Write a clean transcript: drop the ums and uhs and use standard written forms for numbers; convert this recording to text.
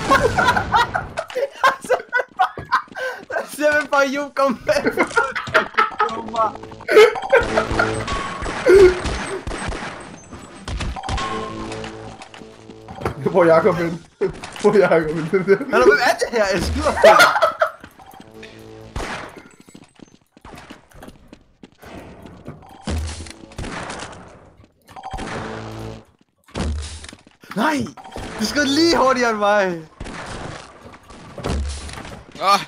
Simpelthen bare Jup kom med. Hvor Jakob hen? Hvor Jakob hen? Hallo, hvem er det her? Jeg skyder på. Nej! Du skød lige hurtigere end mig! Ah.